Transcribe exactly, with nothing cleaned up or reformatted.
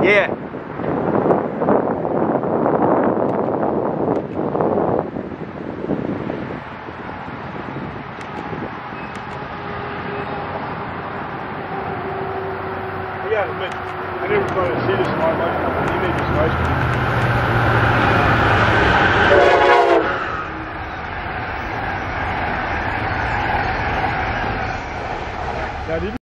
Yeah. Yeah, but I never thought I'd see this in my life. The image is nice. Yeah,